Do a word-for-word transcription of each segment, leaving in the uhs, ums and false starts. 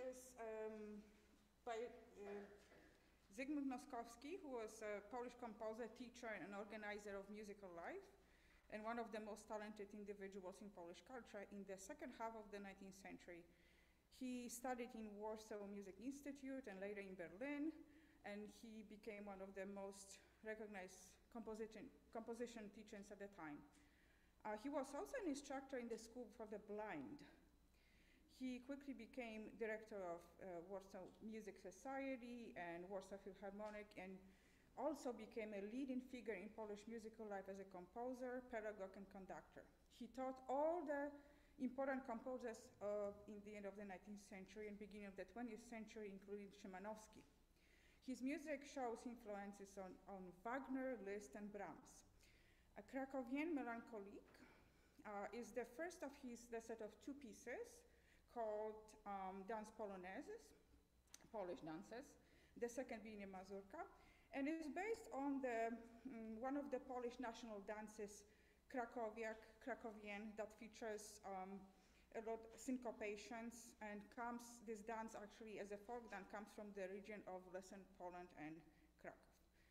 is um, by uh, Zygmunt Noskowski, who was a Polish composer, teacher, and organizer of musical life, and one of the most talented individuals in Polish culture in the second half of the nineteenth century. He studied in Warsaw Music Institute and later in Berlin, and he became one of the most recognized composition, composition teachers at the time. Uh, he was also an instructor in the School for the Blind. He quickly became director of uh, Warsaw Music Society and Warsaw Philharmonic, and also became a leading figure in Polish musical life as a composer, pedagogue, and conductor. He taught all the important composers uh, in the end of the nineteenth century and beginning of the twentieth century, including Szymanowski. His music shows influences on, on Wagner, Liszt, and Brahms. A Krakowian Melancholique uh, is the first of his the set of two pieces called um, Dance Polonaises, Polish dances, the second being a mazurka, and is based on the, um, one of the Polish national dances, Krakowiak, Krakowian, that features um, a lot of syncopations, and comes, this dance actually as a folk dance comes from the region of Lesser Poland and Krakow.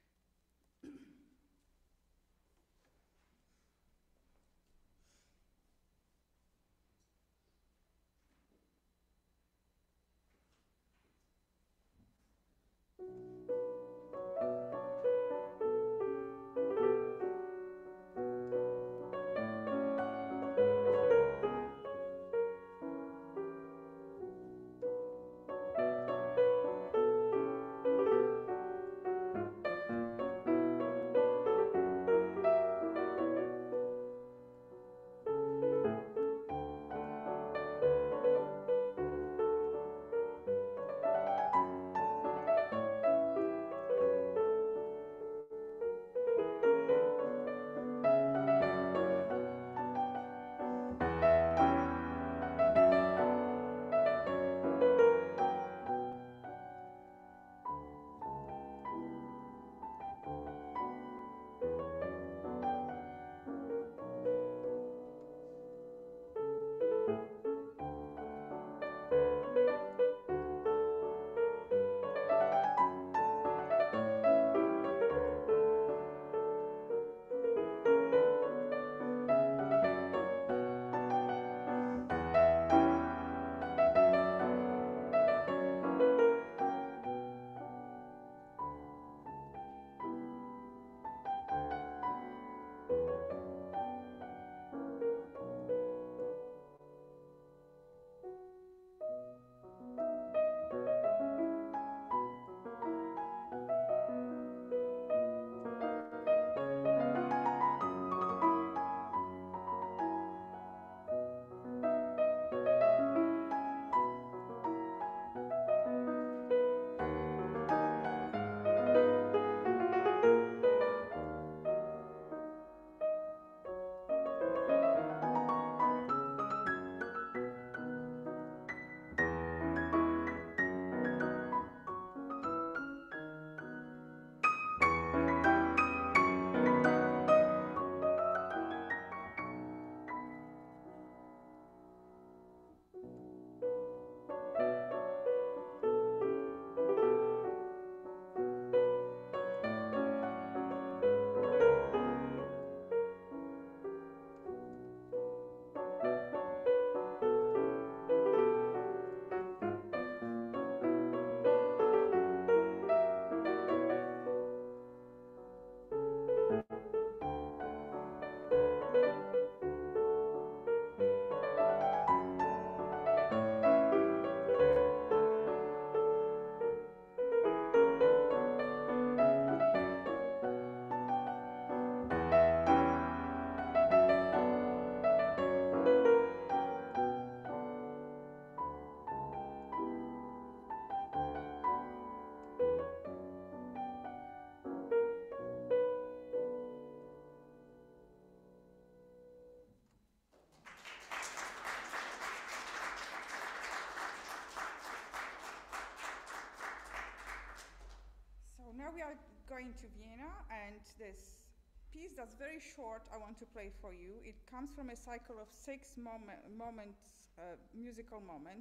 now we are going to Vienna, and this piece that's very short I want to play for you. It comes from a cycle of six moment, moments, uh, musical moments,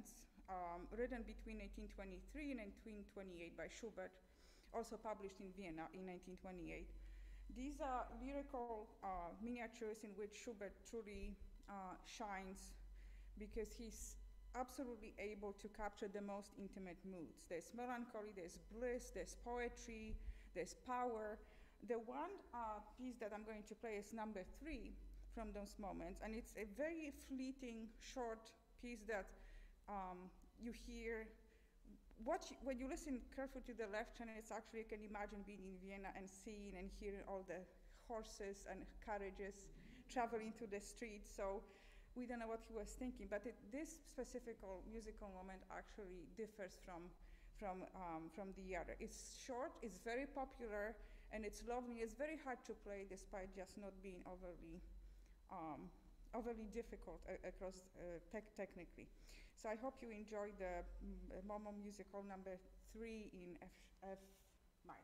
um, written between eighteen twenty-three and eighteen twenty-eight by Schubert, also published in Vienna in nineteen twenty-eight. These are lyrical uh, miniatures in which Schubert truly uh, shines because he's absolutely able to capture the most intimate moods. There's melancholy, there's bliss, there's poetry, there's power. The one uh, piece that I'm going to play is number three from those moments, and it's a very fleeting, short piece that um, you hear. What you, when you listen carefully to the left hand, it's actually, you can imagine being in Vienna and seeing and hearing all the horses and carriages traveling through the streets. So we don't know what he was thinking, but it, this specific musical moment actually differs from, from, um, from the other. It's short, it's very popular, and it's lovely. It's very hard to play despite just not being overly, um, overly difficult uh, across uh, te technically. So I hope you enjoy the mm, Momo musical number three in F, F minor.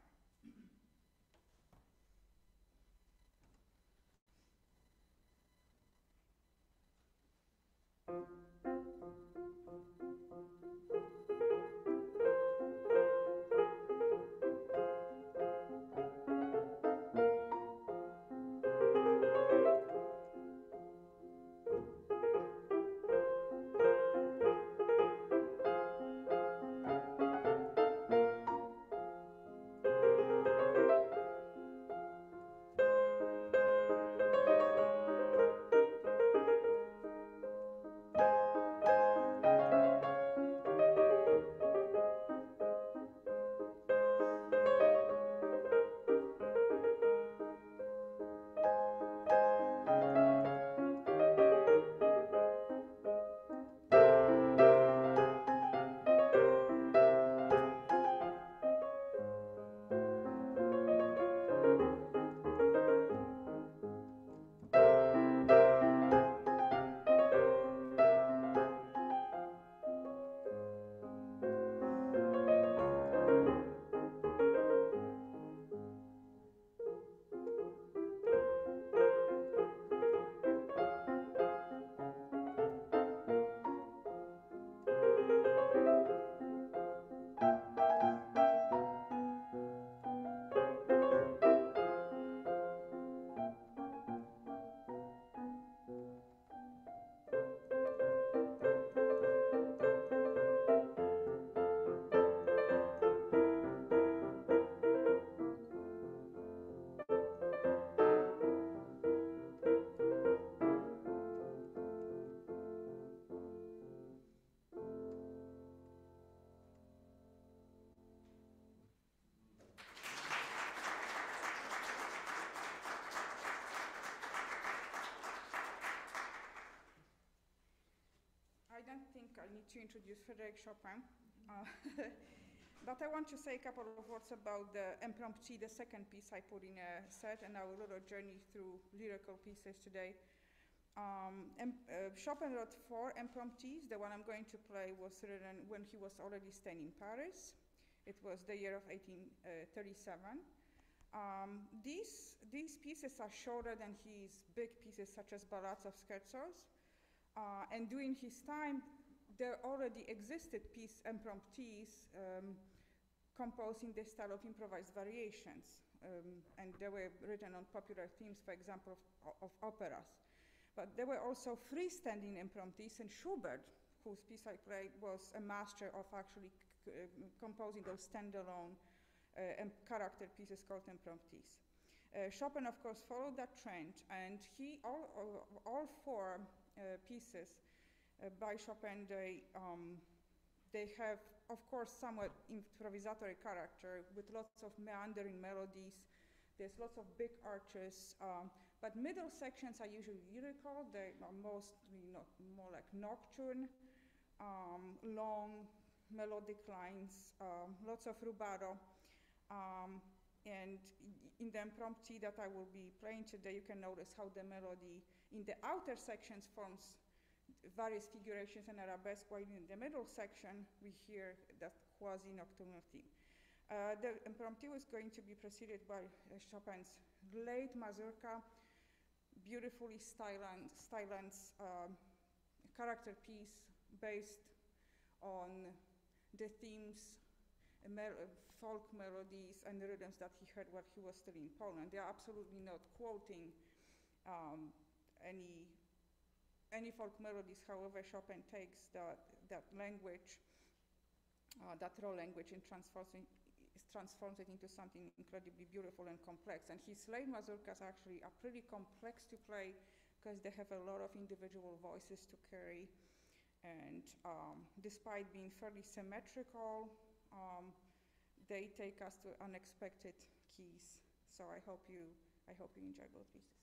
I don't think I need to introduce Frédéric Chopin, uh, but I want to say a couple of words about the Impromptu, the second piece I put in a set, and our little journey through lyrical pieces today. Um, and, uh, Chopin wrote four Impromptus. The one I'm going to play was written when he was already staying in Paris. It was the year of eighteen thirty-seven. Um, these, these pieces are shorter than his big pieces, such as ballades of scherzos. Uh, and during his time, there already existed piece impromptus um, composed in the style of improvised variations. Um, and they were written on popular themes, for example, of, of operas. But there were also freestanding impromptus, and Schubert, whose piece I played, was a master of actually c uh, composing those standalone uh, and character pieces called impromptus. Uh, Chopin, of course, followed that trend, and he, all, all, all four Uh, pieces uh, by Chopin, they, um, they have, of course, somewhat improvisatory character with lots of meandering melodies. There's lots of big arches, um, but middle sections are usually lyrical. They are mostly not, more like nocturne, um, long melodic lines, um, lots of rubato. Um, and in the impromptu that I will be playing today, you can notice how the melody in the outer sections forms various figurations and arabesque, while in the middle section we hear that quasi-nocturnal theme. Uh, the impromptu is going to be preceded by uh, Chopin's late mazurka, beautifully stylized, stylized um, character piece based on the themes, uh, mel uh, folk melodies and rhythms that he heard while he was still in Poland. They are absolutely not quoting um, any any folk melodies. However, Chopin takes that that language, uh, that raw language, and transforms it, transforms it into something incredibly beautiful and complex. And his slave mazurkas actually are pretty complex to play because they have a lot of individual voices to carry. And um, despite being fairly symmetrical, um, they take us to unexpected keys. So I hope you, I hope you enjoy both pieces.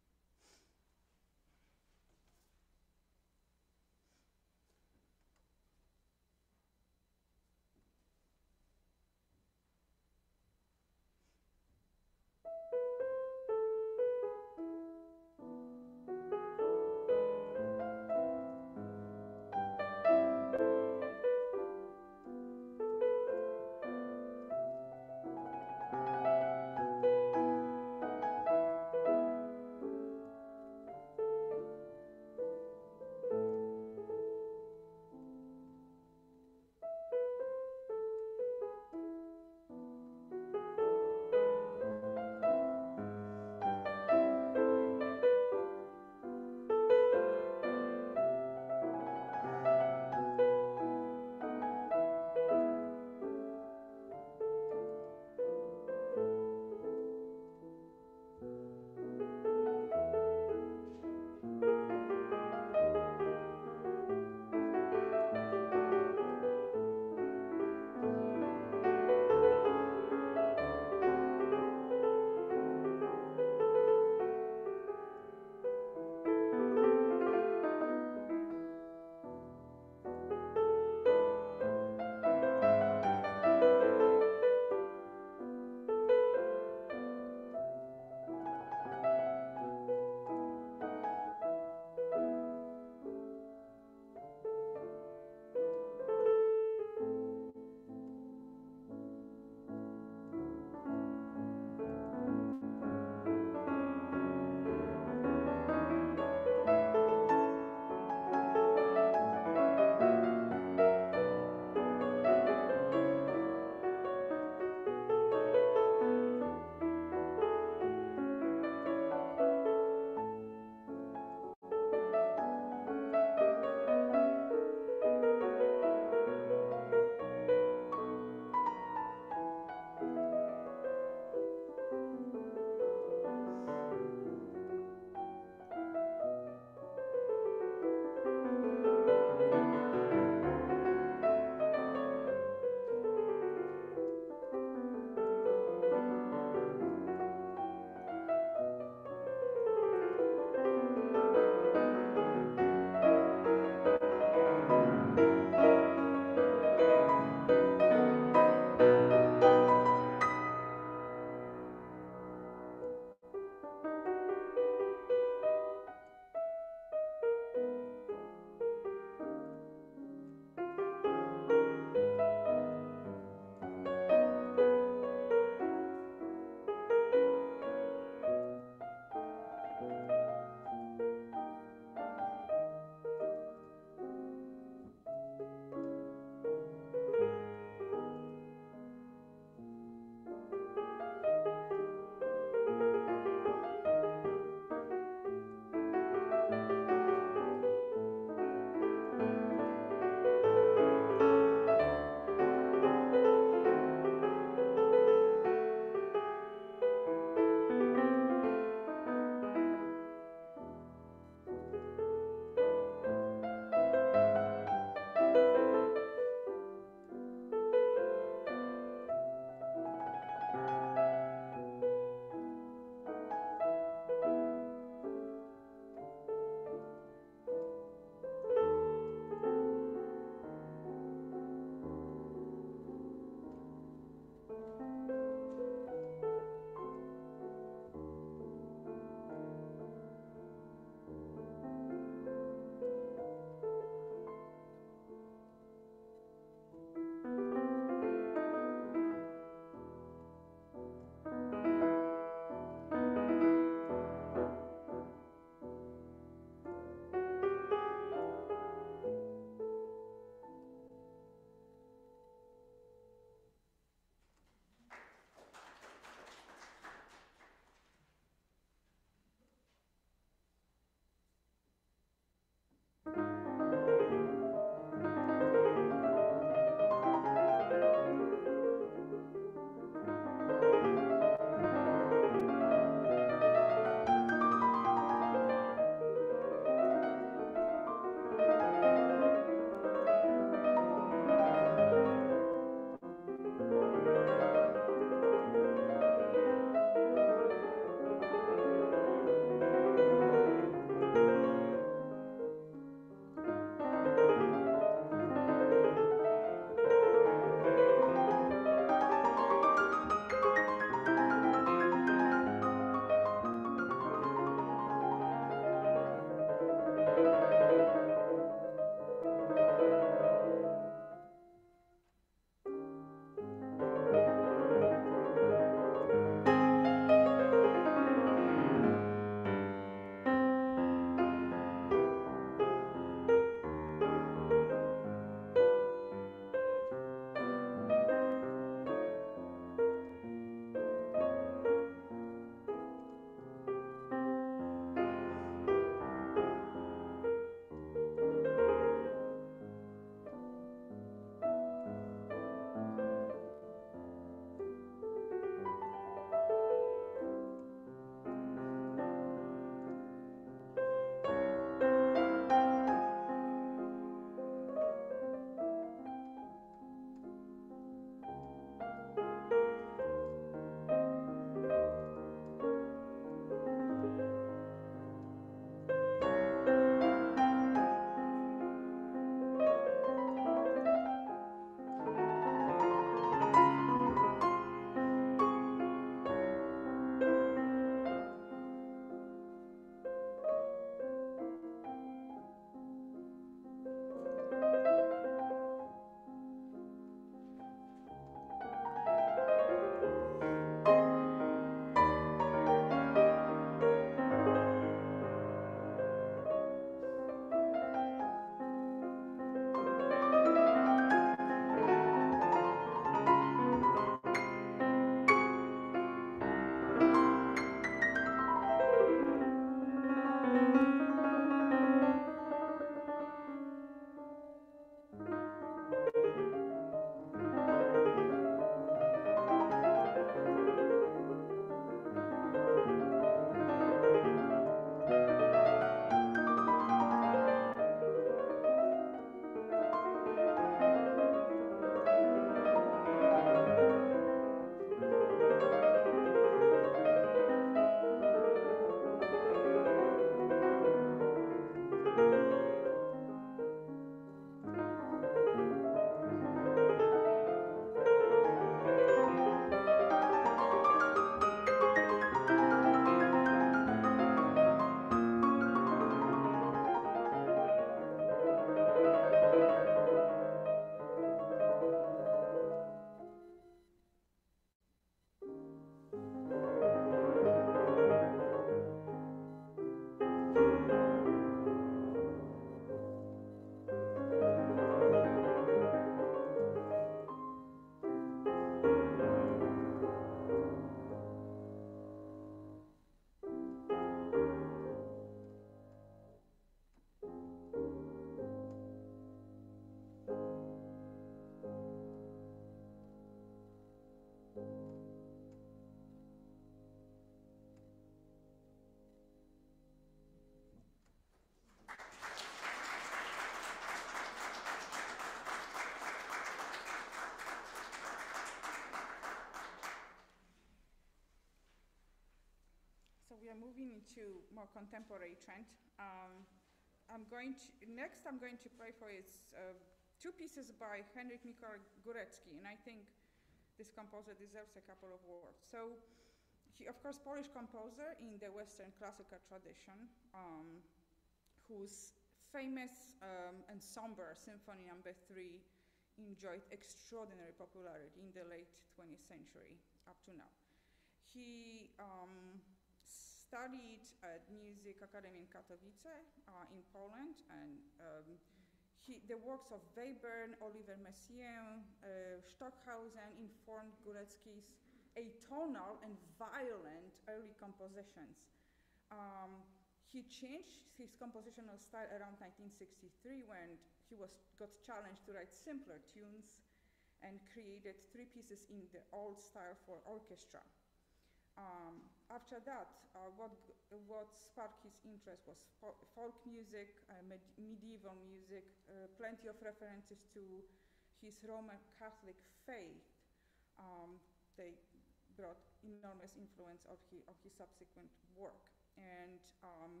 moving into more contemporary trend. Um, I'm going to, next I'm going to play for is uh, two pieces by Henryk Mikołaj Gorecki, and I think this composer deserves a couple of words. So, he, of course, Polish composer in the Western classical tradition, um, whose famous um, and somber Symphony Number Three enjoyed extraordinary popularity in the late twentieth century up to now. He um, studied at Music Academy in Katowice uh, in Poland, and um, he, the works of Webern, Oliver Messiaen, uh, Stockhausen informed Gorecki's atonal and violent early compositions. Um, he changed his compositional style around nineteen sixty-three when he was got challenged to write simpler tunes and created three pieces in the old style for orchestra. Um, after that, uh, what, what sparked his interest was fo folk music, uh, med medieval music, uh, plenty of references to his Roman Catholic faith. Um, they brought enormous influence of, he, of his subsequent work. And, um,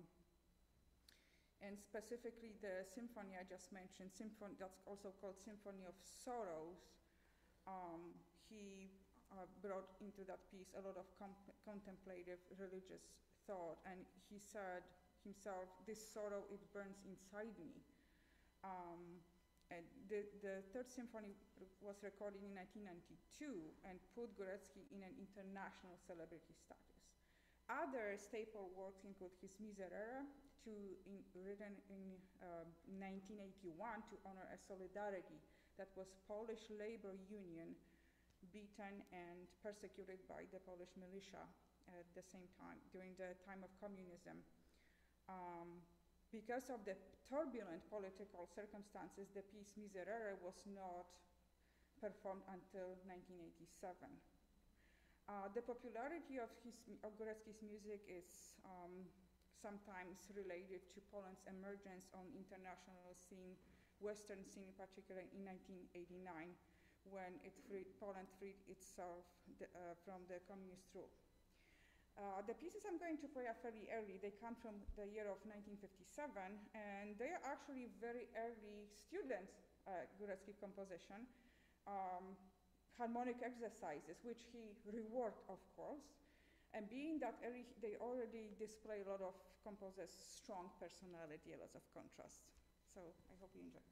and specifically the symphony I just mentioned, symphony, that's also called Symphony of Sorrows, um, he Uh, brought into that piece a lot of contemplative religious thought, and he said himself, "This sorrow, it burns inside me." Um, and the, the third symphony was recorded in nineteen ninety-two and put Gorecki in an international celebrity status. Other staple works include his Miserere, to in, written in uh, nineteen eighty-one to honor a solidarity that was Polish labor union beaten and persecuted by the Polish militia at the same time, during the time of communism. Um, because of the turbulent political circumstances, the piece Miserere was not performed until nineteen eighty-seven. Uh, the popularity of, his, of Gorecki's music is um, sometimes related to Poland's emergence on international scene, Western scene in particular, in nineteen eighty-nine. When it freed, Poland freed itself the, uh, from the communist rule. Uh, the pieces I'm going to play are fairly early. They come from the year of nineteen fifty-seven, and they are actually very early student uh, Gorecki composition, um, harmonic exercises, which he reworked, of course. And being that early, they already display a lot of composers' strong personality, a lot of contrast. So I hope you enjoy.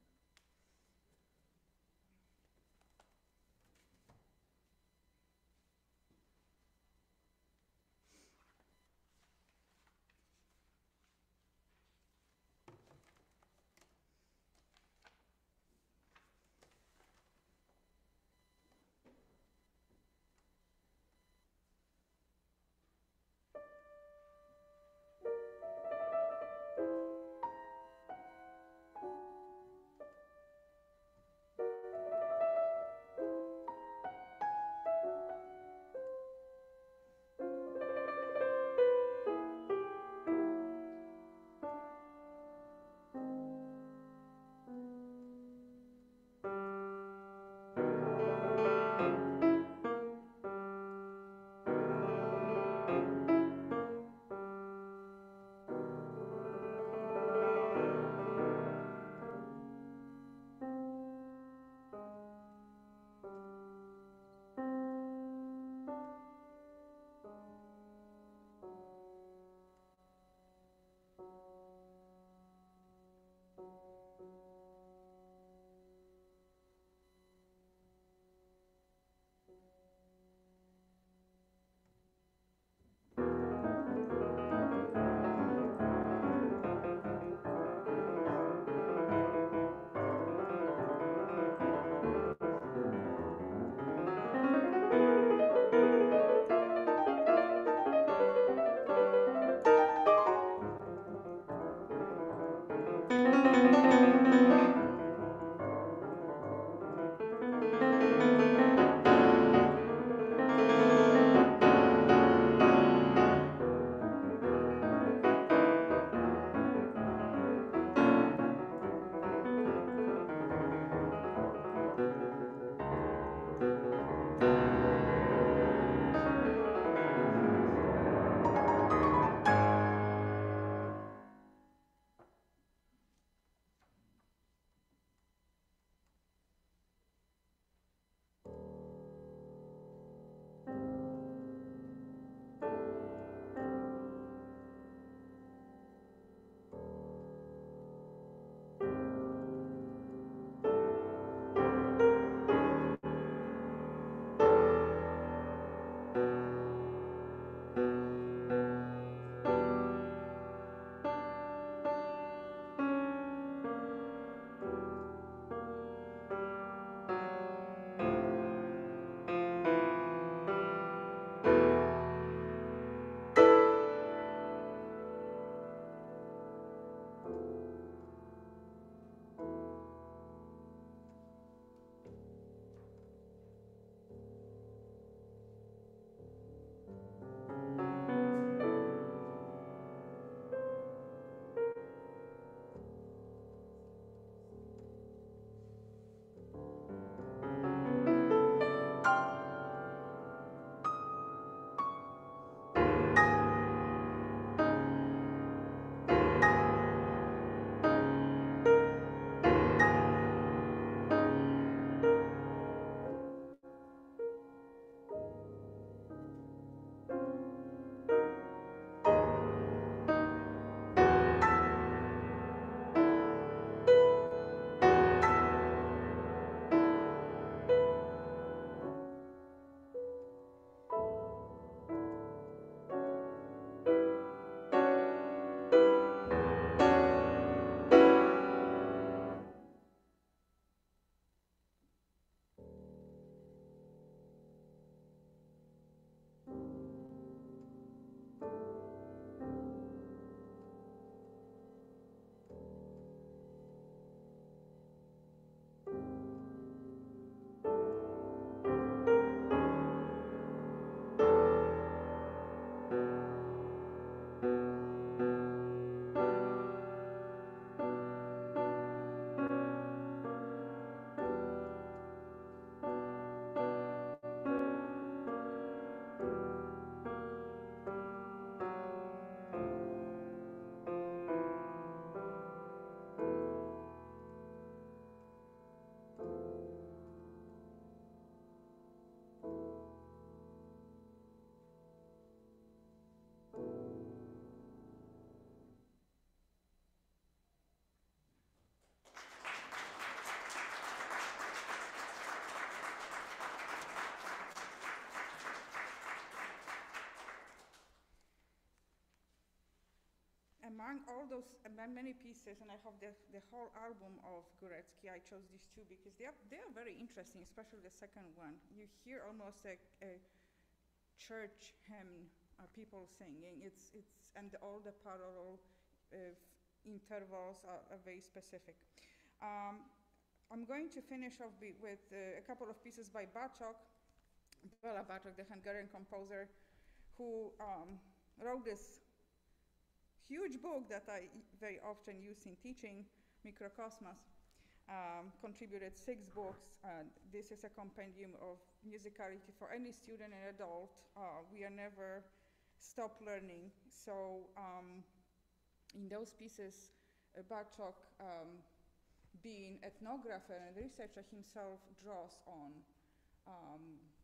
among all those uh, many pieces, and I have the, the whole album of Gorecki, I chose these two because they are, they are very interesting, especially the second one. You hear almost a, a church hymn, uh, people singing. It's, it's, and all the parallel uh, intervals are, are very specific. Um, I'm going to finish off with uh, a couple of pieces by Bartok, Bela Bartok, the Hungarian composer, who um, wrote this huge book that I very often use in teaching, Microcosmos. Um, contributed six books. Uh, this is a compendium of musicality for any student and adult. Uh, we are never stop learning. So um, in those pieces, uh, Bartok, um, being ethnographer and researcher himself, draws on um,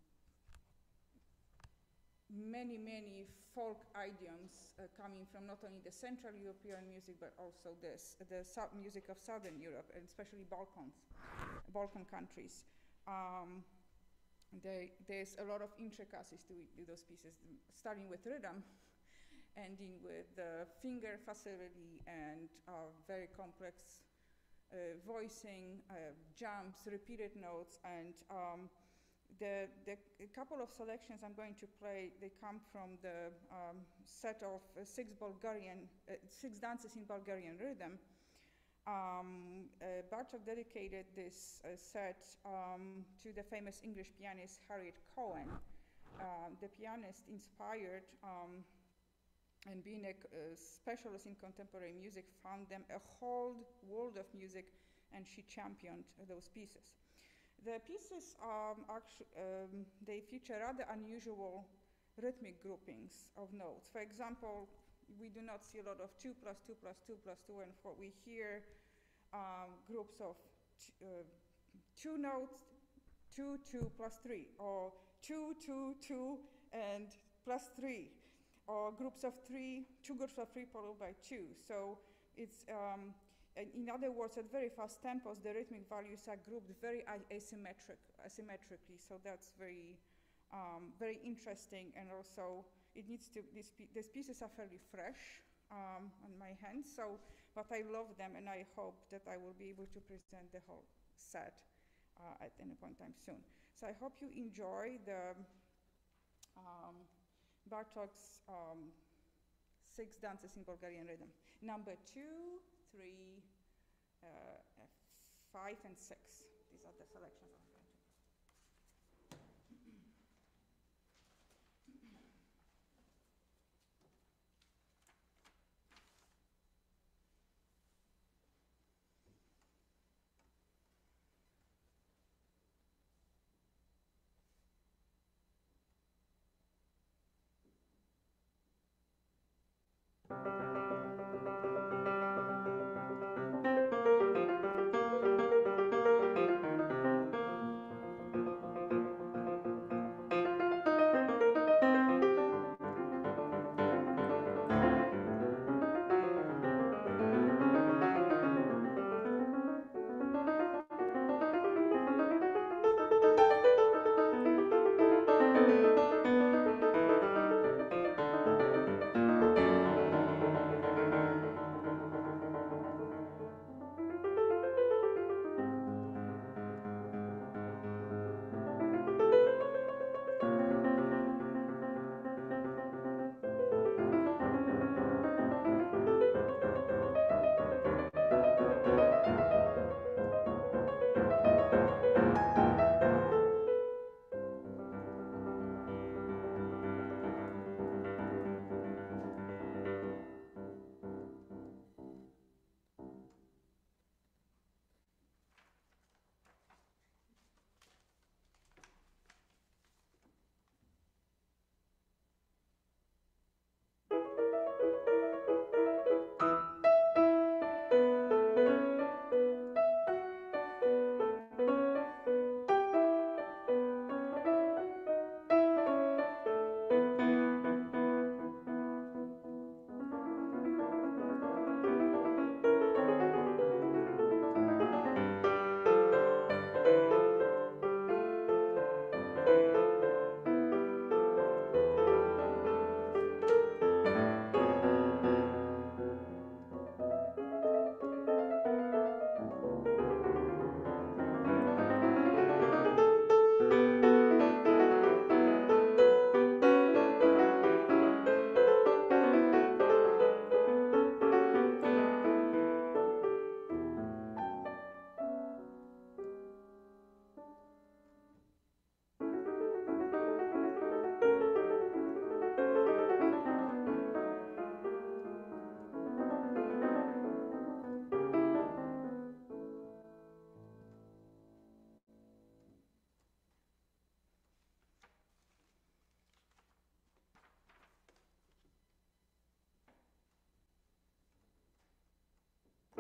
many, many folk idioms uh, coming from not only the Central European music, but also this, the music of Southern Europe, and especially Balkans, Balkan countries. Um, they, there's a lot of intricacies to, it, to those pieces, starting with rhythm, ending with the finger facility and uh, very complex uh, voicing, uh, jumps, repeated notes, and um, The, the a couple of selections I'm going to play, they come from the um, set of uh, six Bulgarian, uh, six dances in Bulgarian rhythm. Um, uh, Bartok dedicated this uh, set um, to the famous English pianist Harriet Cohen. Um, the pianist inspired um, and being a uh, specialist in contemporary music, found them a whole world of music, and she championed uh, those pieces. The pieces um, actu um, they feature rather unusual rhythmic groupings of notes. For example, we do not see a lot of two plus two plus two plus two and four. We hear um, groups of uh, two notes, two, two plus three, or two, two, two, and plus three, or groups of three, two groups of three followed by two. So it's um, in other words, at very fast tempos, the rhythmic values are grouped very asymmetric, asymmetrically. So that's very, um, very interesting. And also, it needs to. These, these pieces are fairly fresh um, on my hands. So, but I love them, and I hope that I will be able to present the whole set uh, at any point in time soon. So I hope you enjoy the um, Bartok's um, six dances in Bulgarian rhythm. Number two, three, uh, five, and six. These are the selections I'm going to.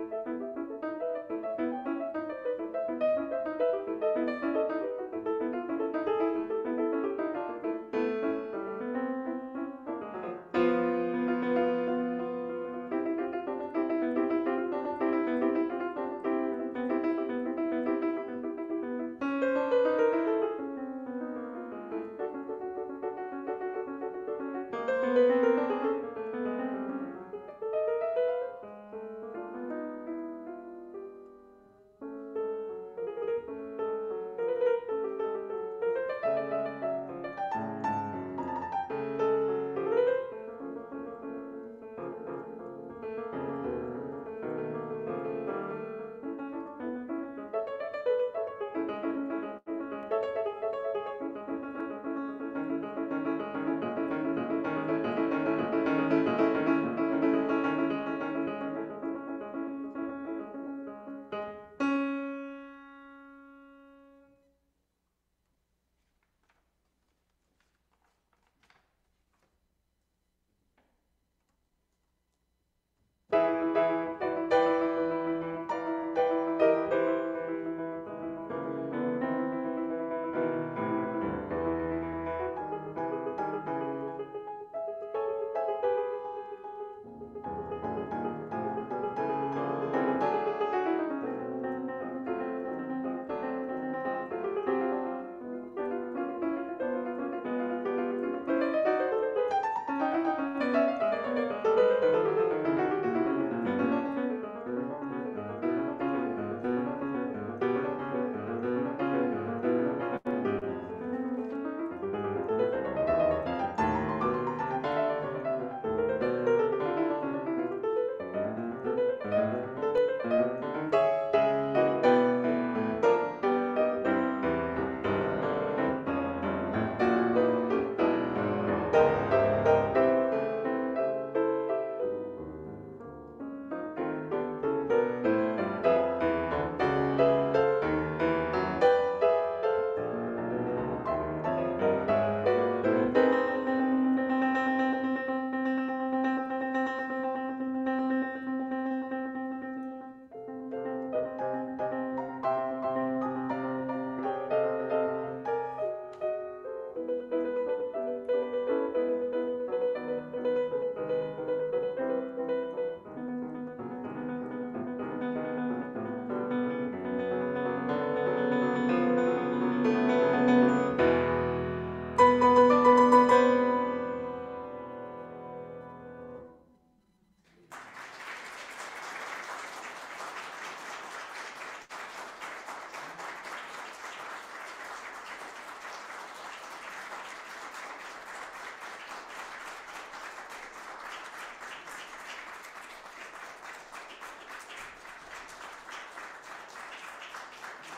you.